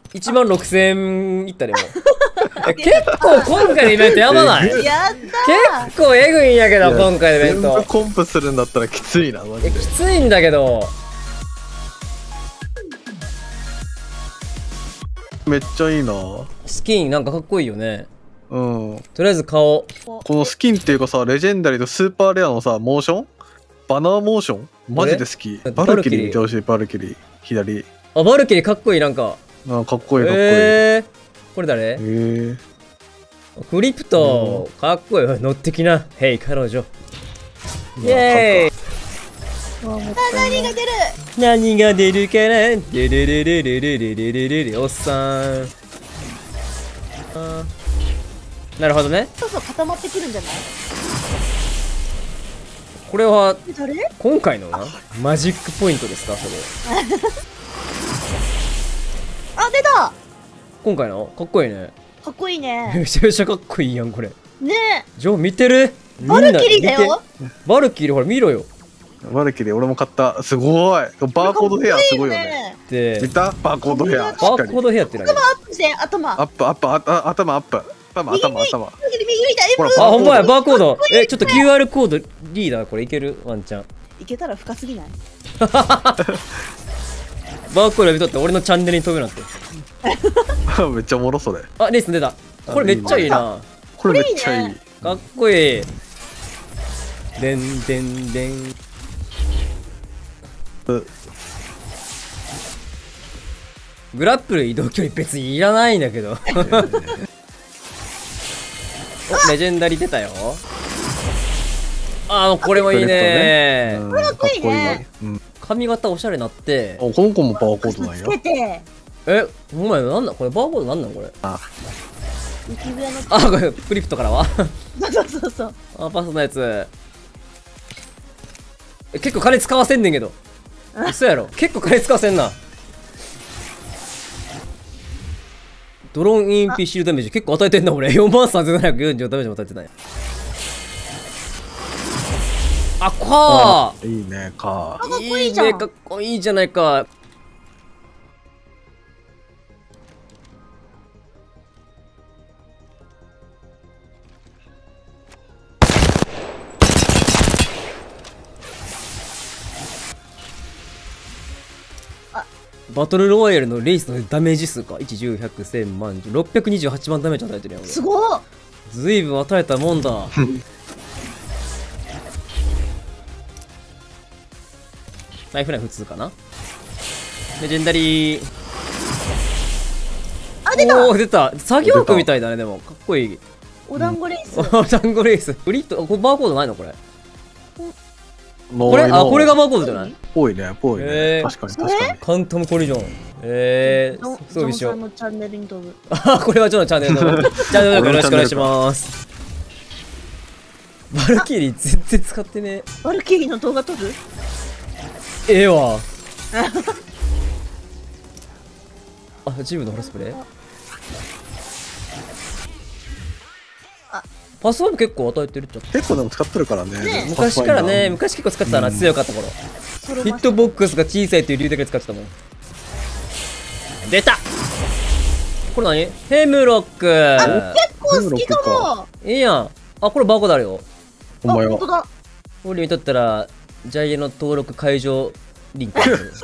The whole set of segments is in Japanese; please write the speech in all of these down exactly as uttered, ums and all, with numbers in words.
いちまんろくせんえんいったでも結構今回のイベントやばない？ やったー。 結構エグいんやけど今回のイベント全部コンプするんだったらきついなマジで。 えきついんだけどめっちゃいいな。 スキンなんかかっこいいよね。 うん。 とりあえず買おう。 このスキンっていうかさ、レジェンダリーとスーパーレアのさ、モーションバナーモーションマジで好き。バルキリー見てほしい、バルキリー。左。 あ、バルキリーかっこいい、なんか。 あ、かっこいい、かっこいい。 えー、これ誰？ えー、 クリプト、かっこいい。乗ってきな。ヘイ、彼女。イェーイ。 何が出る？ 何が出るかな？ルルルルルルルルルルルおっさん。あなるほどね。 そうそう固まってくるんじゃない？ これは誰？ 今回のなマジックポイントですかそれ？ あ出た。 今回のかっこいいね。 かっこいいね。 めちゃめちゃかっこいいやんこれ。 ねジョー見てる？ え。バルキリーだよ。 バルキリーほら見ろよ。 バルキリー俺も買った。すごい。バーコードヘアすごいよね。 で見た？バーコードヘア。 バーコードヘアって何？ 頭アップして頭。 アップアップああ頭アップ。頭頭頭。 右右見た。 ほらあほんまやバーコード。えちょっと キューアール コードリーダーこれいけるワンちゃん。 いけたら深すぎない？ バーコード読み取って俺のチャンネルに飛ぶなんて。 めっちゃおもろそれ。 あレース出た。これめっちゃいいな。 これめっちゃいい。 かっこいい。でんでんでん。グラップル移動距離別にいらないんだけど。おレジェンダリー出たよ。あーこれもいいね。 これかっこいいね。 髪型おしゃれなって。 あこの子もバーコードなんや。 つけて。 えお前なんだこれバーコードなんなんこれ。 あ浮き上の。 あこれクリプトからは。 そうそうそう。 あパスのやつ。え結構金使わせんねんけど。嘘やろ結構金使わせんな。ドローンインピシールダメージ結構与えてんな俺。よんまんさんぜんななひゃくよんじゅうダメージも与えてない。あかーいいねかーいいねかっこいいじゃないか。バトルロワイヤルのレイスのダメージ数か。いち、じゅう、ひゃく、せん、万、ろっぴゃくにじゅうはちまんダメージ与えてるやん。 すごっ。 ずいぶん与えたもんだ。ライフライン普通かな。レジェンダリー。 あ出た。 おー出た。作業服みたいだねでもかっこいい。 お団子レース。 お団子レース。フリットこれバーコードないのこれ。ここれあこれがバーコードじゃない？ ぽいねぽいね。確かに確かに。 カンタムコリジョン。えー、装備しよう。 ジョンさんのチャンネルに飛ぶ。 あこれはジョンのチャンネルのチャンネル登録よろしくお願いします。バルキリー全然使ってね。 バルキリーの動画撮る？ ええわ。あジムのホロスプレー。パスワード結構与えてるっちゃった。 結構でも使ってるからね。 昔からね昔結構使ってたな。強かった頃。ヒットボックスが小さいっていう理由だけで使ってたもん。出たこれ何ヘムロック。 あ結構好きかも。 いいやん。あこれバーコードあるよ。 ほんまよ。 本当だ。 俺見とったらジャイエの登録解除リンク。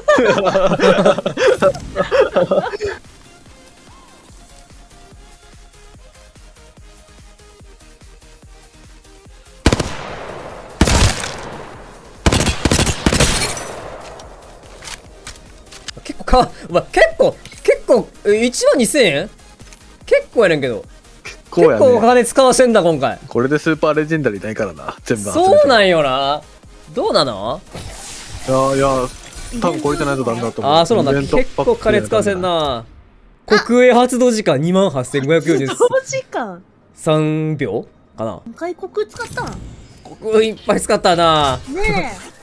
結構か、ま、結構結構いちまんにせんえん結構やねんけど。 結構やね。結構お金使わせんだ今回。 これでスーパーレジェンダリーないからな全部集めて。 そうなんよな。どうなの？ いやいや多分超えてないとダメだと思う。 ああそうなんだ。結構金使わせんな。国営発動時間にまんはっせんごひゃくよんじゅうさんびょうかな。 外国使ったん？ 国いっぱい使ったな。 ねえ。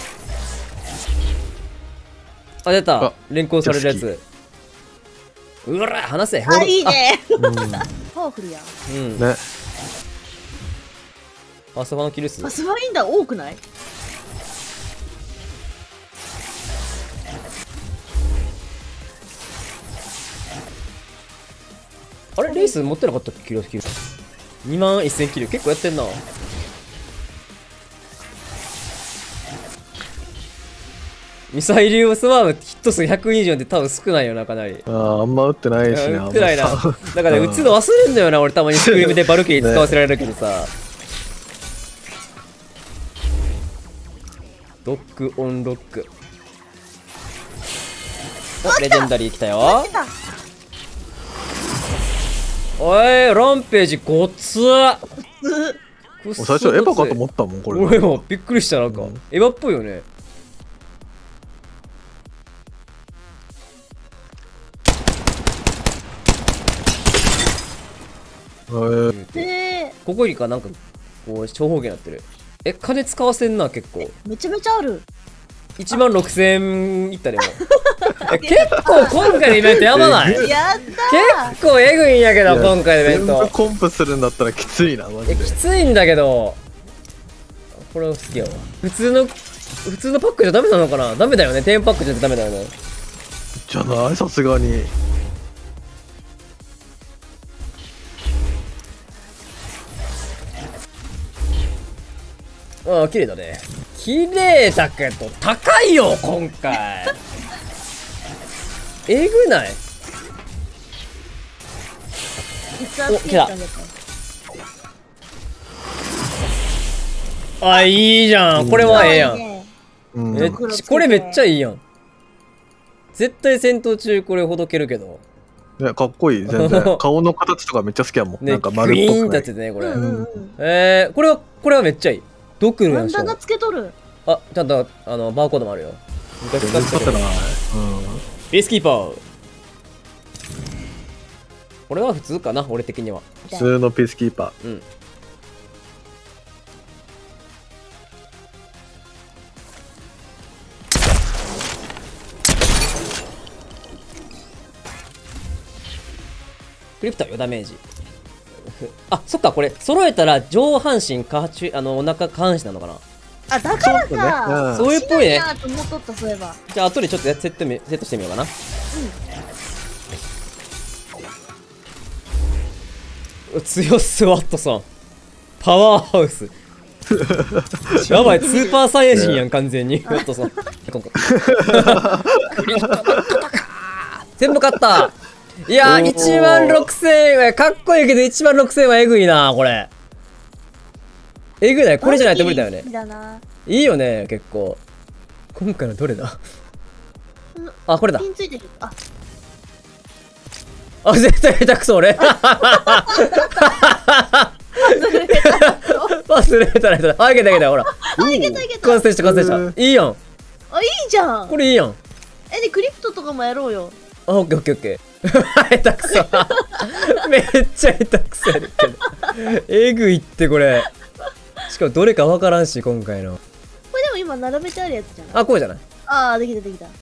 あ出た。連行されるやつ。うわら離せ。 あいいね。パワフルや。 うんね。 パスファのキル数。 パスファインダー多くない？ あれレース持ってなかったっけキルキル。にまんせんキル。結構やってんな。ミサイルスワームヒット数ひゃくにじゅうよんって多分少ないよな、かなり。 ああ、あんま打ってないしね。 打ってないな。 あんまさだからね、打つの忘れんだよな、俺たまにスクリームでバルキリー使わせられるけどさ。ロックオンロック。お、レジェンダリー来たよ。 出た。 おい、ランページごっつー。くっそ最初エヴァかと思ったもん、これ。 俺もびっくりした、なんか。 うんエヴァっぽいよね。 えーで、 ここにかなんか、こう、長方形になってる。え、金使わせんな、結構。 めちゃめちゃある。 いちまんろくせんいったでも。え結構今回のイベントやばない結やった構えぐいんやけど、 いや今回のイベン全部ト。 コンプするんだったらきついな、マえ、 ジで。 きついんだけど。これは好きやわ。普通の、普通のパックじゃダメなのかな。ダメだよね。テンパックじゃダメだよね。 じゃない、さすがに。 ああ、綺麗だね。綺麗だけど、高いよ、今回。えぐない？ 血圧計ってあげた。 あ、いいじゃん。これはええやん。 ねうんめっちこれめっちゃいいやん。絶対戦闘中これほどけるけど。 いや、かっこいい、全然。顔の形とかめっちゃ好きやもん。 ね、 なんか丸グイーンっぽくない。 ってやっててね、これ。 うんうんうん。 えー、これは、これはめっちゃいい。ドクロやんしょバンダナつけとる。 あ、ちゃんと、あの、バーコードもあるよ。昔全然使ってない。 使ってたけど。 うん。 ベースキーパー。これは普通かな、俺的には。 普通のピースキーパー。 うん。クリプトよ、ダメージ。あ、そっか、これ、揃えたら上半身、下中、あの、お腹、下半身なのかな。 あ、だからそうか。 だねうんそういうっぽいねしないなと思っとった、そういえば。 じゃあ、後でちょっとやセットみセットしてみようかな。うん。強スワットさん。パワーハウス。やばい、スーパーサイヤ人やん、完全に。ワットさん。今回全部勝った。いやー、 おーいちまんろくせんえん、かっこいいけどいちまんろくせんはえぐいな、これ。えぐいない、これじゃないと無理だよね好。きだな。 いいよね、結構。今回のどれだあ、これだピ。ンついてる。あ、 あ、絶対下手くそ、俺。パスレーターだ。あ、いけたいけた、ほら。 あ、いけたいけた。 完成した、完成した。いいやん。 あ、いいじゃん。 これいいやん。 え、で、クリプトとかもやろうよ。 あ、オッケーオッケーオッケー。下手くそ。めっちゃ下手くそやねんけど。えぐいって、これ。しかもどれかわからんし、今回の。 これでも今並べてあるやつじゃない？ あ、こうじゃない？ ああ、できたできた。